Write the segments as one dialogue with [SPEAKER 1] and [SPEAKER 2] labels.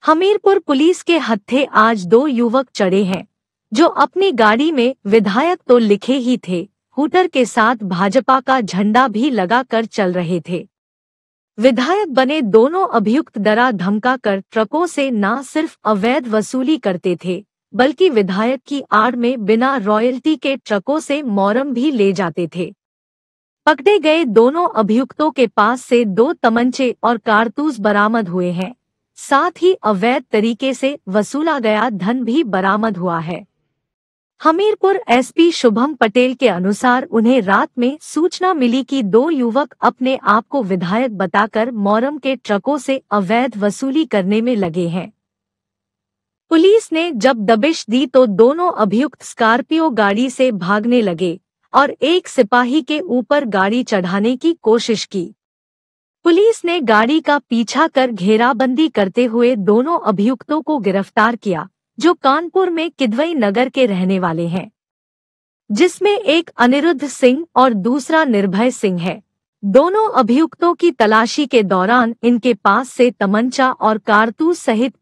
[SPEAKER 1] Hamirpur police के हत्थे आज दो युवक चढ़े हैं जो अपनी गाड़ी में विधायक तो लिखे ही थे, हूटर के साथ भाजपा का झंडा भी लगाकर चल रहे थे। विधायक बने दोनों अभियुक्त डरा धमका कर ट्रकों से न सिर्फ अवैध वसूली करते थे, बल्कि विधायक की आड़ में बिना रॉयल्टी के ट्रकों से मोरम भी ले जाते थे। पकड़े गए दोनों अभियुक्तों के पास से 2 तमंचे और कारतूस बरामद हुए हैं। साथ ही अवैध तरीके से वसूला गया धन भी बरामद हुआ है। हमीरपुर एसपी शुभम पटेल के अनुसार उन्हें रात में सूचना मिली कि 2 युवक अपने आप को विधायक बताकर मोरम के ट्रकों से अवैध वसूली करने में लगे हैं। पुलिस ने जब दबिश दी तो दोनों अभियुक्त स्कॉर्पियो गाड़ी से भागने लगे और एक सिपाही के ऊपर गाड़ी चढ़ाने की कोशिश की। पुलिस ने गाड़ी का पीछा कर घेराबंदी करते हुए दोनों अभियुक्तों को गिरफ्तार किया, जो कानपुर में किदवई नगर के रहने वाले हैं, जिसमें एक अनिरुद्ध सिंह और दूसरा निर्भय सिंह है। दोनों अभियुक्तों की तलाशी के दौरान इनके पास से तमंचा और कारतूस सहित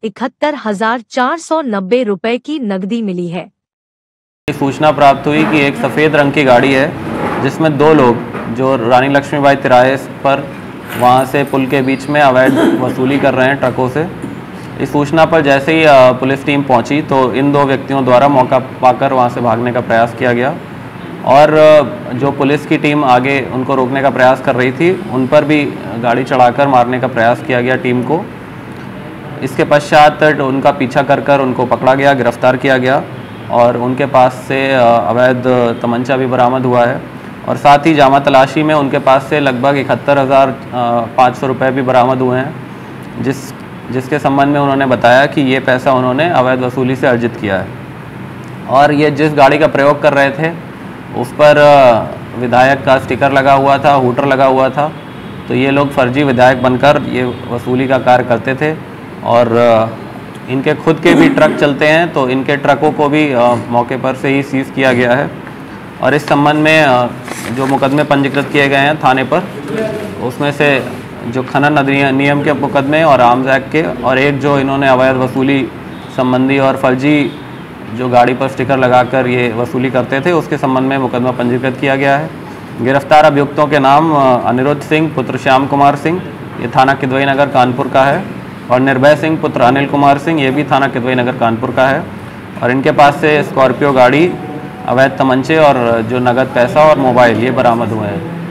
[SPEAKER 1] 71,490 रुपए की नकदी मिली है।
[SPEAKER 2] सूचना प्राप्त हुई कि एक सफ़ेद रंग की गाड़ी है जिसमें 2 लोग जो रानी लक्ष्मीबाई तिराहे पर वहाँ से पुल के बीच में अवैध वसूली कर रहे हैं ट्रकों से। इस सूचना पर जैसे ही पुलिस टीम पहुंची तो इन 2 व्यक्तियों द्वारा मौका पाकर वहां से भागने का प्रयास किया गया और जो पुलिस की टीम आगे उनको रोकने का प्रयास कर रही थी उन पर भी गाड़ी चढ़ाकर मारने का प्रयास किया गया टीम को। इसके पश्चात उनका पीछा कर उनको पकड़ा गया, गिरफ्तार किया गया और उनके पास से अवैध तमंचा भी बरामद हुआ है और साथ ही जामा तलाशी में उनके पास से लगभग 71,500 रुपये भी बरामद हुए हैं, जिसके संबंध में उन्होंने बताया कि ये पैसा उन्होंने अवैध वसूली से अर्जित किया है और ये जिस गाड़ी का प्रयोग कर रहे थे उस पर विधायक का स्टिकर लगा हुआ था, हूटर लगा हुआ था। तो ये लोग फर्जी विधायक बनकर ये वसूली का कार्य करते थे और इनके खुद के भी ट्रक चलते हैं, तो इनके ट्रकों को भी मौके पर से ही सीज़ किया गया है और इस संबंध में जो मुकदमे पंजीकृत किए गए हैं थाने पर, उसमें से जो खनन नियम के मुकदमे और आर्म्स एक्ट के और एक जो इन्होंने अवैध वसूली संबंधी और फर्जी जो गाड़ी पर स्टिकर लगाकर ये वसूली करते थे उसके संबंध में मुकदमा पंजीकृत किया गया है। गिरफ्तार अभियुक्तों के नाम अनिरुद्ध सिंह पुत्र श्याम कुमार सिंह, ये थाना किदवई नगर कानपुर का है, और निर्भय सिंह पुत्र अनिल कुमार सिंह, ये भी थाना किदवई नगर कानपुर का है और इनके पास से स्कॉर्पियो गाड़ी, अवैध तमंचे और जो नगद पैसा और मोबाइल ये बरामद हुए हैं।